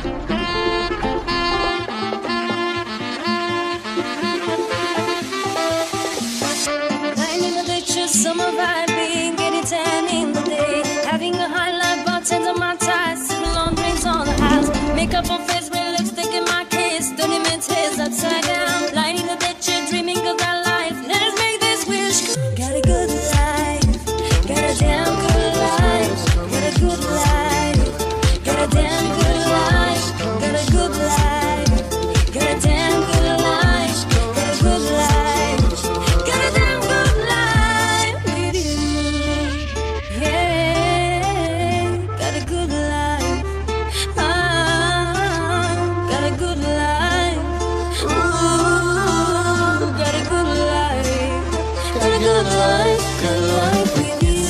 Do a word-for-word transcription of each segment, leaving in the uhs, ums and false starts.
Summer vibing, getting tan in the day. Having a high life, bartender my ties, sipping long drinks on the house. Makeup on face, red lipstick in my case. Don't even taste upside down. Lighting the ditch, dreaming of that life. Let us make this wish. Got a good life, got a damn good life. Got a good life, got a damn good life. Got a good life, got a damn good life. Got a good life, got a damn good life with you. Yeah, got a good life. Ah, got a good life. Ooh, got a good life. Got a good life, good life with you.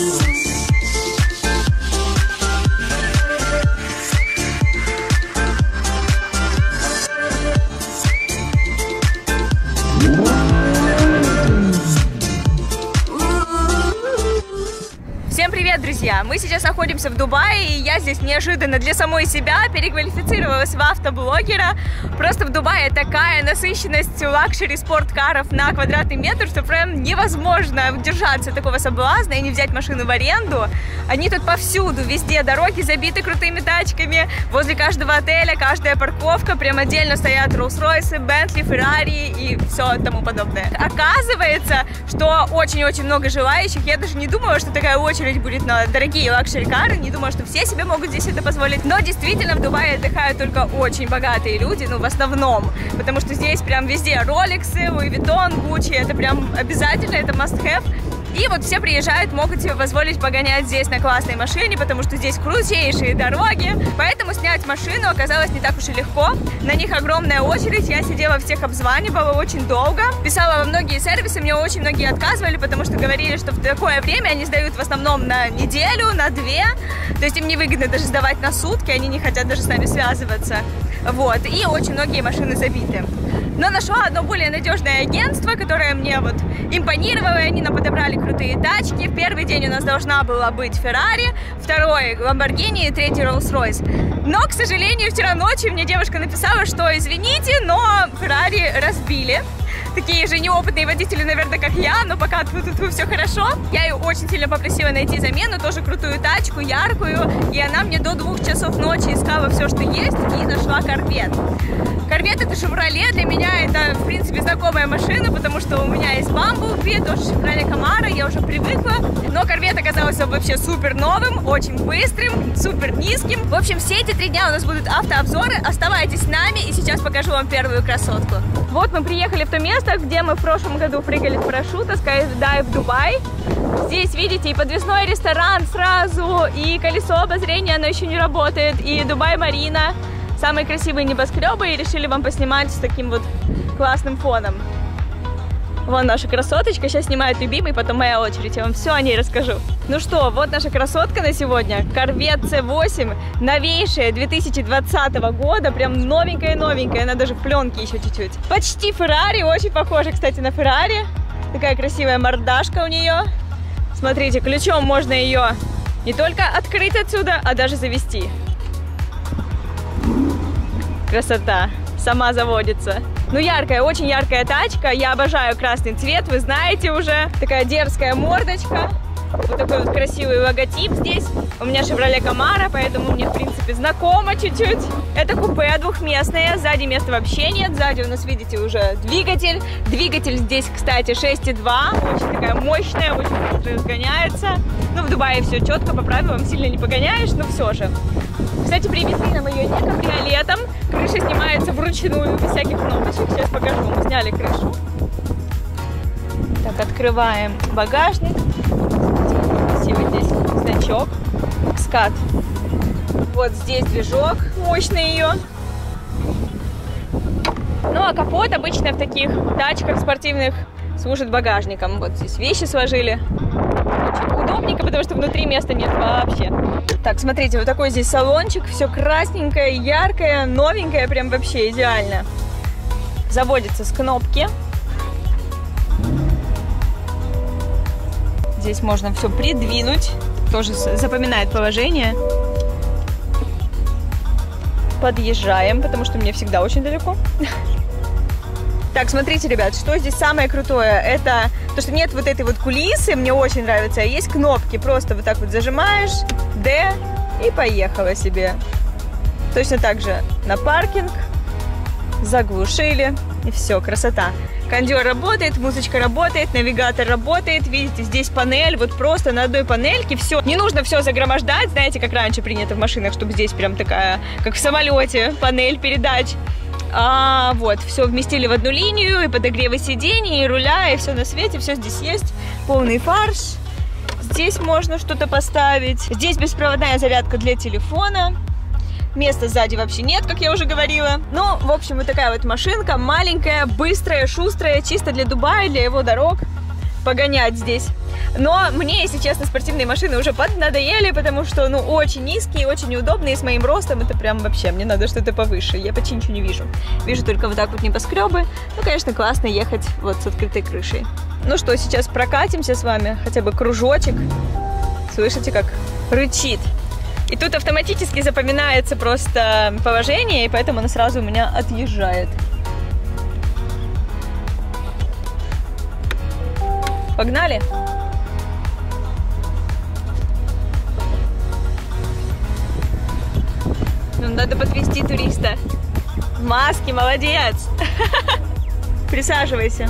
Всем привет, друзья! Мы сейчас находимся в Дубае, и я здесь неожиданно для самой себя переквалифицировалась в автоблогера. Просто в Дубае такая насыщенность лакшери спорткаров на квадратный метр, что прям невозможно удержаться от такого соблазна и не взять машину в аренду. Они тут повсюду, везде дороги забиты крутыми тачками, возле каждого отеля, каждая парковка, прям отдельно стоят Rolls-Royce, Bentley, Ferrari и все тому подобное. Оказывается, что очень-очень много желающих. Я даже не думала, что такая очередь будет на дорогие лакшери-кары, не думаю, что все себе могут здесь это позволить, но действительно в Дубае отдыхают только очень богатые люди, ну в основном, потому что здесь прям везде Rolex, Louis Vuitton, Gucci, это прям обязательно, это must-have. И вот все приезжают, могут себе позволить погонять здесь на классной машине, потому что здесь крутейшие дороги. Поэтому снять машину оказалось не так уж и легко. На них огромная очередь, я сидела, всех обзванивала очень долго. Писала во многие сервисы, мне очень многие отказывали, потому что говорили, что в такое время они сдают в основном на неделю, на две. То есть им невыгодно даже сдавать на сутки, они не хотят даже с нами связываться. Вот, и очень многие машины забиты. Но нашла одно более надежное агентство, которое мне вот импонировало, и они нам подобрали крутые тачки. В первый день у нас должна была быть Ferrari, второй Lamborghini и третий Rolls-Royce. Но, к сожалению, вчера ночью мне девушка написала, что извините, но Ferrari разбили. Такие же неопытные водители, наверное, как я, но пока тут все хорошо. Я ее очень сильно попросила найти замену, тоже крутую тачку, яркую, и она мне до двух часов ночи искала все, что есть, и нашла Корвет. Корвет — это Chevrolet, для меня это, в принципе, знакомая машина, потому что у меня есть Bumblebee, тоже Chevrolet Camaro, я уже привыкла. Но Корвет оказался вообще супер новым, очень быстрым, супер низким. В общем, все эти три дня у нас будут автообзоры, оставайтесь с нами, и сейчас покажу вам первую красотку. Вот мы приехали в то место, где мы в прошлом году прыгали с парашюта, Skydive Дубай. Здесь, видите, и подвесной ресторан сразу, и колесо обозрения, оно еще не работает, и Дубай-Марина. Самые красивые небоскребы, и решили вам поснимать с таким вот классным фоном. Вон наша красоточка, сейчас снимает любимый, потом моя очередь, я вам все о ней расскажу. Ну что, вот наша красотка на сегодня, Корвет Си восемь, новейшая, две тысячи двадцатого года, прям новенькая-новенькая, она даже в пленке еще чуть-чуть. Почти Ferrari, очень похожа, кстати, на Ferrari. Такая красивая мордашка у нее. Смотрите, ключом можно ее не только открыть отсюда, а даже завести. Красота, сама заводится. Ну, яркая, очень яркая тачка. Я обожаю красный цвет, вы знаете уже. Такая дерзкая мордочка. Вот такой вот красивый логотип здесь. У меня Chevrolet Camaro, поэтому мне, в принципе, знакомо чуть-чуть. Это купе двухместное, сзади места вообще нет. Сзади у нас, видите, уже двигатель. Двигатель здесь, кстати, шесть и два. Очень такая мощная, очень быстро разгоняется. Ну, в Дубае все четко, по правилам, сильно не погоняешь, но все же. Кстати, привезли нам ее не кабриолетом. Крыша снимается вручную, без всяких кнопочек. Сейчас покажу. Мы сняли крышу. Так, открываем багажник. Красивый здесь значок. Скат. Вот здесь движок мощный ее. Ну, а капот обычно в таких тачках спортивных служит багажником. Вот здесь вещи сложили. Очень удобненько, потому что внутри места нет вообще. Так, смотрите, вот такой здесь салончик. Все красненькое, яркое, новенькое, прям вообще идеально. Заводится с кнопки. Здесь можно все придвинуть. Тоже запоминает положение. подъезжаем, потому что мне всегда очень далеко. Так, смотрите, ребят, что здесь самое крутое, это то, что нет вот этой вот кулисы, мне очень нравится, а есть кнопки, просто вот так вот зажимаешь, D, и поехала себе. Точно так же на паркинг, заглушили, и все, красота. Кондер работает, музычка работает, навигатор работает, видите, здесь панель, вот просто на одной панельке все. Не нужно все загромождать, знаете, как раньше принято в машинах, чтобы здесь прям такая, как в самолете, панель передач. А, вот, все вместили в одну линию, и подогревы сидений, и руля, и все на свете, все здесь есть. Полный фарш. Здесь можно что-то поставить. Здесь беспроводная зарядка для телефона. Места сзади вообще нет, как я уже говорила. Ну, в общем, вот такая вот машинка, маленькая, быстрая, шустрая, чисто для Дубая, для его дорог. Погонять здесь. Но мне, если честно, спортивные машины уже поднадоели, потому что, ну, очень низкие, очень неудобные, с моим ростом это прям вообще, мне надо что-то повыше, я почти ничего не вижу. Вижу только вот так вот небоскребы. Ну, конечно, классно ехать вот с открытой крышей. Ну что, сейчас прокатимся с вами, хотя бы кружочек. Слышите, как рычит. И тут автоматически запоминается просто положение, и поэтому она сразу у меня отъезжает. Погнали! Ну, надо подвести туриста. В маске, молодец! Присаживайся.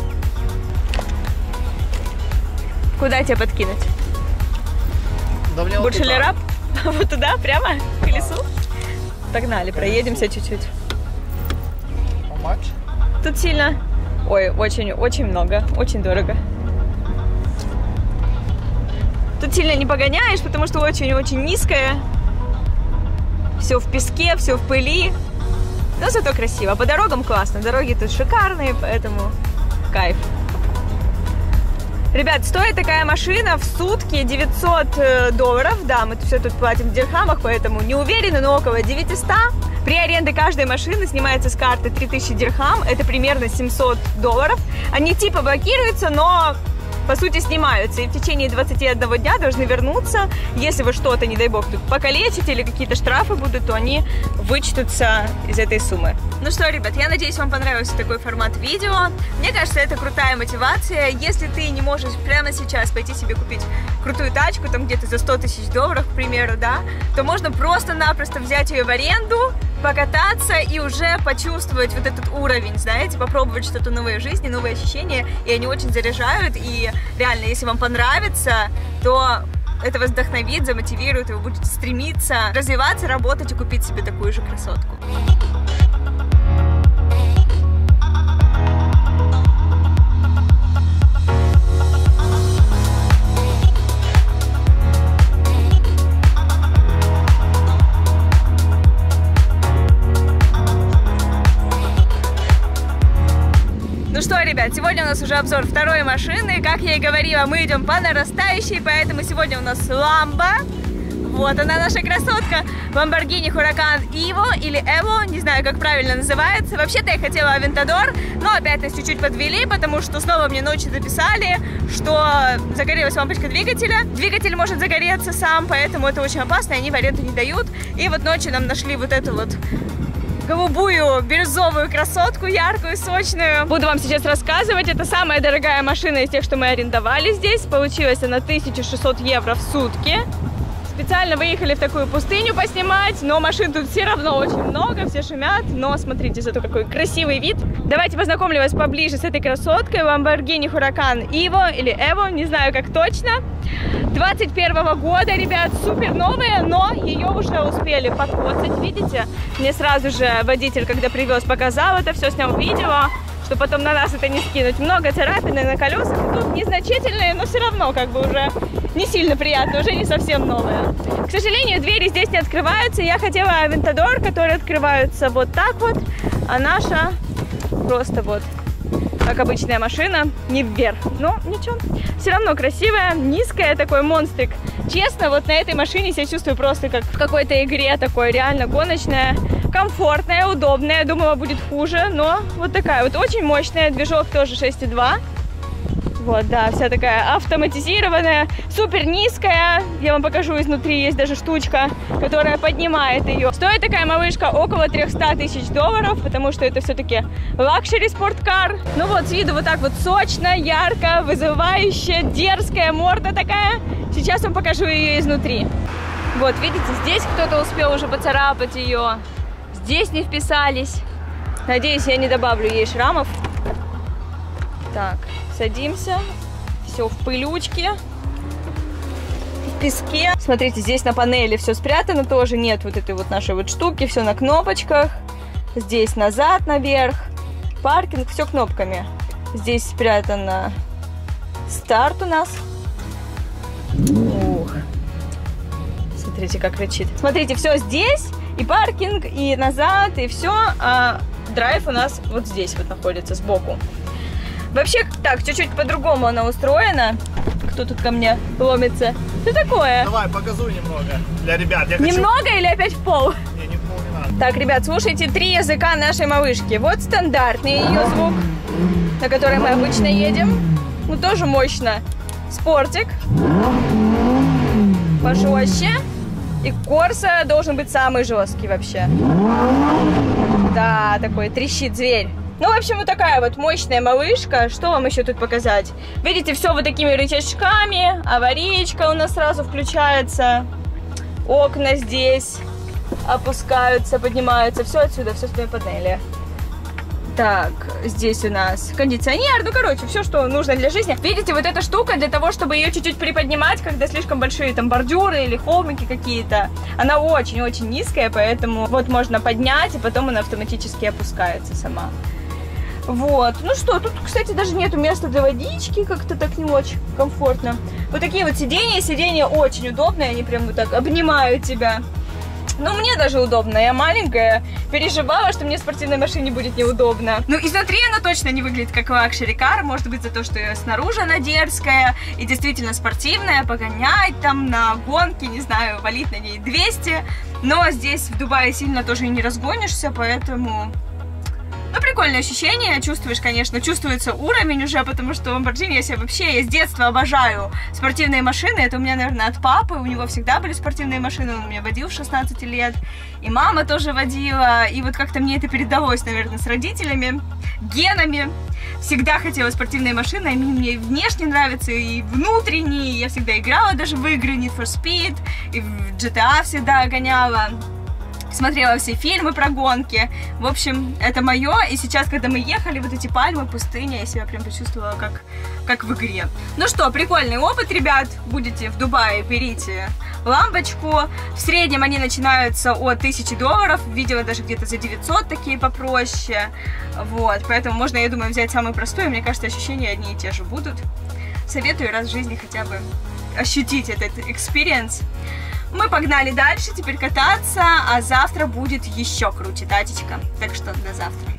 Куда тебя подкинуть? Бурж-Аль-Араб? Вот туда, прямо? К колесу? Погнали, проедемся чуть-чуть. Тут сильно... Ой, очень-очень много, очень дорого. Тут сильно не погоняешь, потому что очень-очень низкая. Все в песке, все в пыли. Но зато красиво. По дорогам классно. Дороги тут шикарные, поэтому кайф. Ребят, стоит такая машина в сутки девятьсот долларов. Да, мы все тут платим в дирхамах, поэтому не уверены, но около девятисот. При аренде каждой машины снимается с карты три тысячи дирхам. Это примерно семьсот долларов. Они типа блокируются, но... по сути, снимаются, и в течение двадцати одного дня должны вернуться. Если вы что-то, не дай бог, тут покалечите или какие-то штрафы будут, то они вычтутся из этой суммы. Ну что, ребят, я надеюсь, вам понравился такой формат видео. Мне кажется, это крутая мотивация. Если ты не можешь прямо сейчас пойти себе купить крутую тачку, там где-то за сто тысяч долларов, к примеру, да, то можно просто-напросто взять ее в аренду, покататься и уже почувствовать вот этот уровень, знаете, попробовать что-то новое в жизни, новые ощущения, и они очень заряжают, и реально, если вам понравится, то это вас вдохновит, замотивирует, и вы будете стремиться развиваться, работать и купить себе такую же красотку. Ребят, сегодня у нас уже обзор второй машины. Как я и говорила, мы идем по нарастающей, поэтому сегодня у нас Lambo. Вот она, наша красотка. Lamborghini Huracan Evo или Evo, не знаю, как правильно называется. Вообще-то я хотела Aventador, но опять нас чуть-чуть подвели, потому что снова мне ночью написали, что загорелась лампочка двигателя. Двигатель может загореться сам, поэтому это очень опасно, и они в аренду не дают. И вот ночью нам нашли вот эту вот голубую бирюзовую красотку, яркую, сочную. Буду вам сейчас рассказывать. Это самая дорогая машина из тех, что мы арендовали здесь. Получилась она тысяча шестьсот евро в сутки. Специально выехали в такую пустыню поснимать, но машин тут все равно очень много, все шумят. Но смотрите, зато какой красивый вид. Давайте познакомлю вас поближе с этой красоткой. Lamborghini Huracan Evo или Evo, не знаю как точно. двадцать первого года, ребят, супер новая, но ее уже успели покоцать, видите? Мне сразу же водитель, когда привез, показал это, все снял видео, чтобы потом на нас это не скинуть. Много царапин на колесах, тут незначительные, но все равно как бы уже не сильно приятно, уже не совсем новая. К сожалению, двери здесь не открываются. Я хотела Aventador, которые открываются вот так вот, а наша просто вот как обычная машина, не вверх. Но ничего, все равно красивая, низкая, такой монстрик. Честно, вот на этой машине себя чувствую просто как в какой-то игре, такой реально гоночная, комфортная, удобная. Думала, будет хуже, но вот такая вот очень мощная. Движок тоже шесть и два. Вот, да, вся такая автоматизированная, супер низкая. Я вам покажу изнутри, есть даже штучка, которая поднимает ее. Стоит такая малышка около трёхсот тысяч долларов, потому что это все-таки лакшери спорткар. Ну вот, с виду вот так вот сочно, ярко, вызывающе, дерзкая морда такая. Сейчас вам покажу ее изнутри. Вот, видите, здесь кто-то успел уже поцарапать ее. Здесь не вписались. Надеюсь, я не добавлю ей шрамов. Так, садимся. Все в пылючке, в песке. Смотрите, здесь на панели все спрятано тоже. Нет вот этой вот нашей вот штуки. Все на кнопочках. Здесь назад, наверх. Паркинг, все кнопками. Здесь спрятано старт у нас. Ух. Смотрите, как кричит. Смотрите, все здесь. И паркинг, и назад, и все. А драйв у нас вот здесь вот находится, сбоку. Вообще, так, чуть-чуть по-другому она устроена. Кто тут ко мне ломится? Что такое? Давай, показуй немного для ребят. Я немного хочу... или опять в пол? Не, не в пол не надо. Так, ребят, слушайте три языка нашей малышки. Вот стандартный ее звук, на который мы обычно едем. Ну, тоже мощно. Спортик. Пожестче. И Корса должен быть самый жесткий вообще. Да, такой трещит зверь. Ну, в общем, вот такая вот мощная малышка. Что вам еще тут показать? Видите, все вот такими рычажками. Аварийка у нас сразу включается. Окна здесь опускаются, поднимаются. Все отсюда, все с той панели. Так, здесь у нас кондиционер. Ну, короче, все, что нужно для жизни. Видите, вот эта штука для того, чтобы ее чуть-чуть приподнимать, когда слишком большие там бордюры или холмики какие-то. Она очень-очень низкая, поэтому вот можно поднять, и потом она автоматически опускается сама. Вот, ну что, тут, кстати, даже нету места для водички, как-то так не очень комфортно. Вот такие вот сиденья, сиденья очень удобные, они прям вот так обнимают тебя. Ну, мне даже удобно, я маленькая, переживала, что мне в спортивной машине будет неудобно. Ну, изнутри она точно не выглядит как лакшери-кар, может быть, за то, что снаружи она дерзкая и действительно спортивная, погонять там на гонке, не знаю, валить на ней двести. Но здесь в Дубае сильно тоже и не разгонишься, поэтому... Ну, прикольное ощущение, чувствуешь, конечно, чувствуется уровень уже, потому что Lamborghini я себе вообще, я с детства обожаю спортивные машины, это у меня, наверное, от папы, у него всегда были спортивные машины, он меня водил в шестнадцать лет, и мама тоже водила, и вот как-то мне это передалось, наверное, с родителями, генами, всегда хотела спортивные машины, они мне внешне нравятся, и внутренние, я всегда играла даже в игры Need for Speed, и в джи ти эй всегда гоняла. Смотрела все фильмы про гонки. В общем, это мое. И сейчас, когда мы ехали, вот эти пальмы, пустыня, я себя прям почувствовала как, как в игре. Ну что, прикольный опыт, ребят. Будете в Дубае, берите лампочку. В среднем они начинаются от тысячи долларов. Видела даже где-то за девятьсот, такие попроще. Вот, поэтому можно, я думаю, взять самый простой. Мне кажется, ощущения одни и те же будут. Советую раз в жизни хотя бы ощутить этот экспириенс. Мы погнали дальше, теперь кататься, а завтра будет еще круче, татечка. Так что до завтра.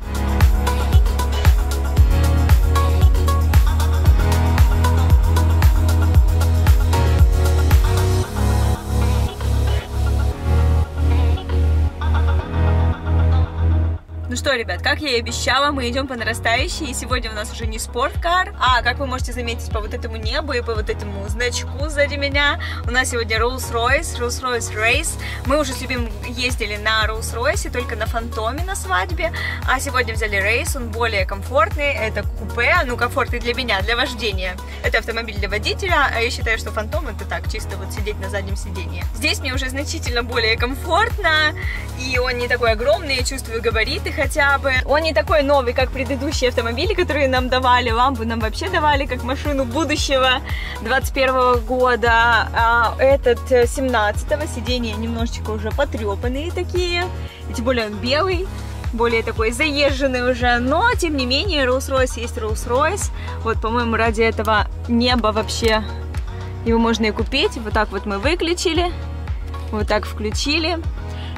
Ну что, ребят, как я и обещала, мы идем по нарастающей, и сегодня у нас уже не спорткар, а, как вы можете заметить по вот этому небу и по вот этому значку сзади меня, у нас сегодня Rolls-Royce, Rolls-Royce Race. Мы уже с любимым ездили на Rolls-Royce, только на Фантоме на свадьбе, а сегодня взяли Race, он более комфортный, это купе, ну, комфортный для меня, для вождения. Это автомобиль для водителя, а я считаю, что Фантом это так, чисто вот сидеть на заднем сиденье. Здесь мне уже значительно более комфортно, и он не такой огромный, я чувствую габариты хотя бы. Он не такой новый, как предыдущие автомобили, которые нам давали. Ламбу нам вообще давали как машину будущего двадцать первого года. А этот семнадцатого, сиденья немножечко уже потрепанные такие. И тем более он белый, более такой заезженный уже. Но, тем не менее, Rolls-Royce есть Rolls-Royce. Вот, по-моему, ради этого неба вообще его можно и купить. Вот так вот мы выключили. Вот так включили.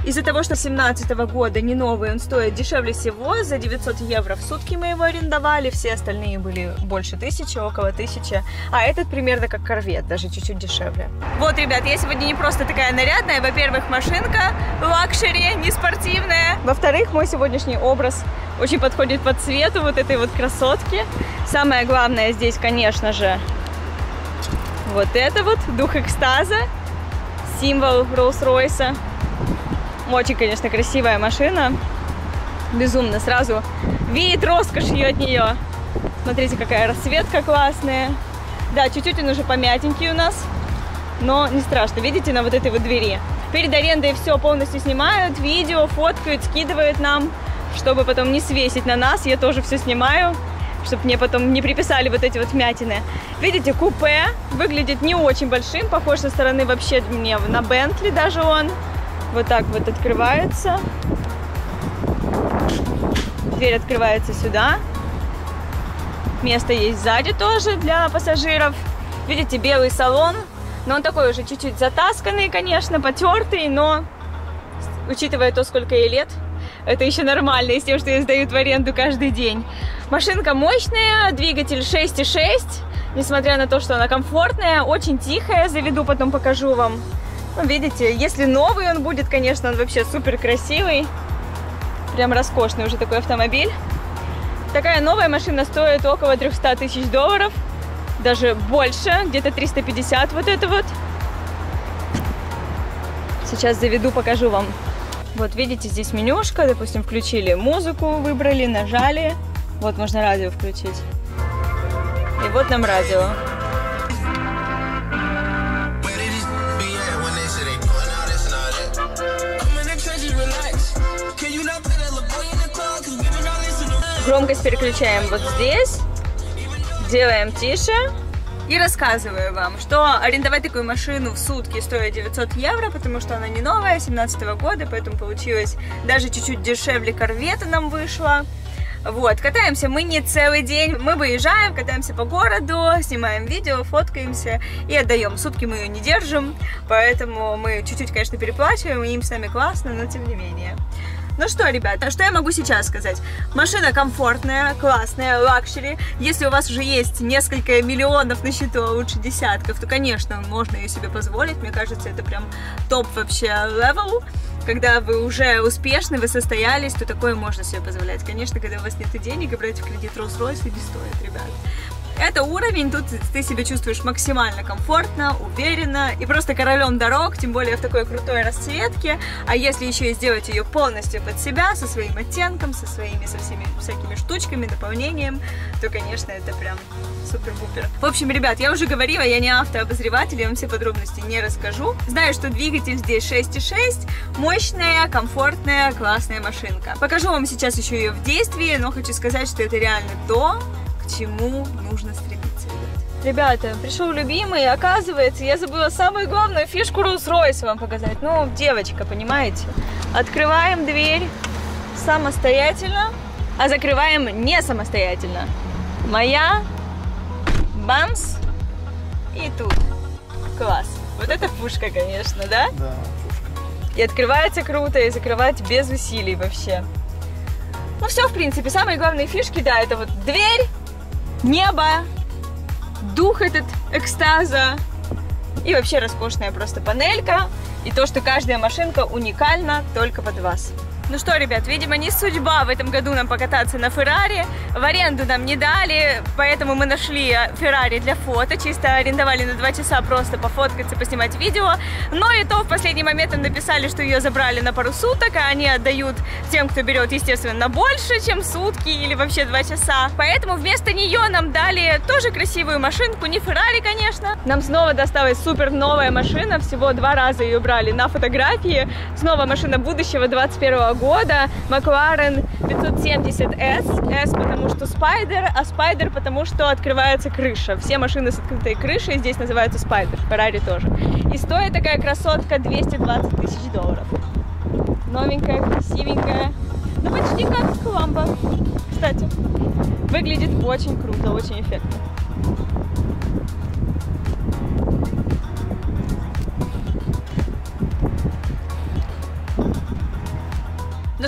Из-за того, что семнадцатого года, не новый, он стоит дешевле всего, за девятьсот евро в сутки мы его арендовали, все остальные были больше тысячи, около тысячи, а этот примерно как корвет, даже чуть-чуть дешевле. Вот, ребят, я сегодня не просто такая нарядная, во-первых, машинка лакшери, не спортивная, во-вторых, мой сегодняшний образ очень подходит по цвету вот этой вот красотки. Самое главное здесь, конечно же, вот это вот, дух экстаза, символ Rolls-Royce. Очень, конечно, красивая машина. Безумно. Сразу веет роскошью от нее. Смотрите, какая расцветка классная. Да, чуть-чуть он уже помятенький у нас. Но не страшно. Видите, на вот этой вот двери. Перед арендой все полностью снимают. Видео, фоткают, скидывают нам. Чтобы потом не свесить на нас. Я тоже все снимаю. Чтобы мне потом не приписали вот эти вот вмятины. Видите, купе выглядит не очень большим. Похож со стороны вообще мне на Бентли даже он. Вот так вот открывается. Дверь открывается сюда. Место есть сзади тоже для пассажиров. Видите, белый салон. Но он такой уже чуть-чуть затасканный, конечно, потертый. Но, учитывая то, сколько ей лет, это еще нормально, из тем, что ее сдают в аренду каждый день. Машинка мощная, двигатель шесть и шесть. Несмотря на то, что она комфортная, очень тихая. Заведу, потом покажу вам. Ну, видите, если новый он будет, конечно, он вообще супер красивый. Прям роскошный уже такой автомобиль. Такая новая машина стоит около трёхсот тысяч долларов. Даже больше, где-то триста пятьдесят вот это вот. Сейчас заведу, покажу вам. Вот видите, здесь менюшка. Допустим, включили музыку, выбрали, нажали. Вот можно радио включить. И вот нам радио. Громкость переключаем вот здесь, делаем тише и рассказываю вам, что арендовать такую машину в сутки стоит девятьсот евро, потому что она не новая, семнадцатого года, поэтому получилось даже чуть-чуть дешевле корвета нам вышло. Вот, катаемся мы не целый день, мы выезжаем, катаемся по городу, снимаем видео, фоткаемся и отдаем. Сутки мы ее не держим, поэтому мы чуть-чуть, конечно, переплачиваем, и им с нами классно, но тем не менее. Ну что, ребята, что я могу сейчас сказать? Машина комфортная, классная, лакшери. Если у вас уже есть несколько миллионов на счету, а лучше десятков, то, конечно, можно ее себе позволить. Мне кажется, это прям топ вообще левел. Когда вы уже успешны, вы состоялись, то такое можно себе позволять. Конечно, когда у вас нет денег, и брать в кредит Rolls-Royce не стоит, ребят. Это уровень, тут ты себя чувствуешь максимально комфортно, уверенно и просто королем дорог, тем более в такой крутой расцветке. А если еще и сделать ее полностью под себя, со своим оттенком, со своими, со всеми всякими штучками, дополнением, то, конечно, это прям супер-пупер. В общем, ребят, я уже говорила, я не автообозреватель, я вам все подробности не расскажу. Знаю, что двигатель здесь шесть и шесть, мощная, комфортная, классная машинка. Покажу вам сейчас еще ее в действии, но хочу сказать, что это реально то, к чему нужно стремиться, ребят. Ребята, пришел любимый, оказывается, я забыла самую главную фишку Rolls-Royce вам показать. Ну, девочка, понимаете? Открываем дверь самостоятельно, а закрываем не самостоятельно. Моя, бамс, и тут. Класс. Вот это пушка, конечно, да? Да, пушка. И открывается круто, и закрывать без усилий вообще. Ну все, в принципе, самые главные фишки, да, это вот дверь, небо, дух этот экстаза и вообще роскошная просто панелька. И то, что каждая машинка уникальна только под вас. Ну что, ребят, видимо, не судьба в этом году нам покататься на Феррари. В аренду нам не дали, поэтому мы нашли Феррари для фото. Чисто арендовали на два часа просто пофоткаться, поснимать видео. Но и то в последний момент нам написали, что ее забрали на пару суток, а они отдают тем, кто берет, естественно, на больше, чем сутки или вообще два часа. Поэтому вместо нее нам дали тоже красивую машинку, не Феррари, конечно. Нам снова досталась супер новая машина, всего два раза ее брали на фотографии. Снова машина будущего двадцать первого года, Макларен пятьсот семьдесят эс, S потому что Спайдер, а Спайдер потому что открывается крыша. Все машины с открытой крышей здесь называются Спайдер, Феррари тоже. И стоит такая красотка двести двадцать тысяч долларов. Новенькая, красивенькая, ну почти как Ламбо, кстати. Выглядит очень круто, очень эффектно.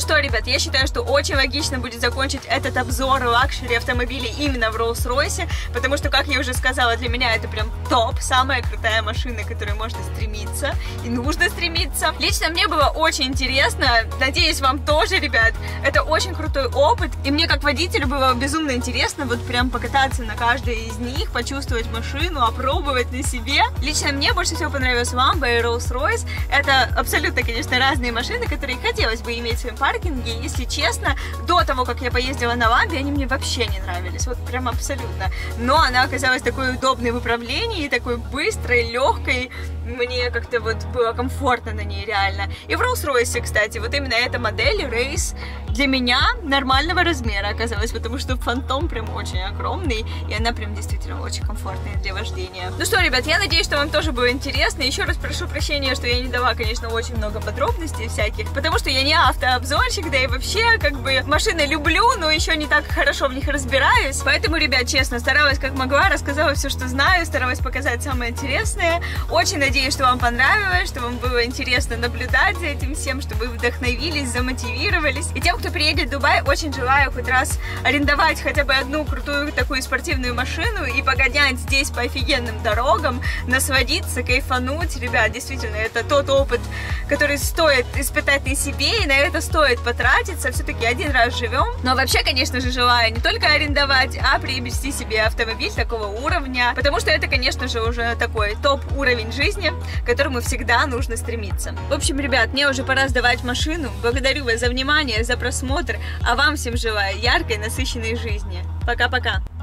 что, ребят, я считаю, что очень логично будет закончить этот обзор лакшери автомобилей именно в Rolls-Royce, потому что, как я уже сказала, для меня это прям топ, самая крутая машина, к которой можно стремиться и нужно стремиться. Лично мне было очень интересно, надеюсь, вам тоже, ребят. Это очень крутой опыт, и мне как водителю было безумно интересно вот прям покататься на каждой из них, почувствовать машину, опробовать на себе. Лично мне больше всего понравилась Lambo и Rolls-Royce. Это абсолютно, конечно, разные машины, которые хотелось бы иметь в своем паркинге. Если честно, до того, как я поездила на Lambo, они мне вообще не нравились, вот прям абсолютно. Но она оказалась такой удобной в управлении, такой быстрой, легкой. Мне как-то вот было комфортно на ней реально. И в Rolls-Royce, кстати, вот именно эта модель Race для меня нормального размера оказалась, потому что Фантом прям очень огромный, и она прям действительно очень комфортная для вождения. Ну что, ребят, я надеюсь, что вам тоже было интересно. Еще раз прошу прощения, что я не дала, конечно, очень много подробностей всяких, потому что я не автообзорщик, да и вообще, как бы, машины люблю, но еще не так хорошо в них разбираюсь. Поэтому, ребят, честно, старалась как могла, рассказала все, что знаю, старалась показать самое интересное. Очень надеюсь, что вам понравилось, что вам было интересно наблюдать за этим всем, что вы вдохновились, замотивировались. И тем, кто приедет в Дубай, очень желаю хоть раз арендовать хотя бы одну крутую такую спортивную машину и погонять здесь по офигенным дорогам, насладиться, кайфануть. Ребят, действительно, это тот опыт, который стоит испытать на себе, и на это стоит потратиться. Все-таки один раз живем. Но вообще, конечно же, желаю не только арендовать, а приобрести себе автомобиль такого уровня, потому что это, конечно же, уже такой топ-уровень жизни, к которому всегда нужно стремиться. В общем, ребят, мне уже пора сдавать машину. Благодарю вас за внимание, за просмотр, а вам всем желаю яркой, насыщенной жизни. Пока-пока!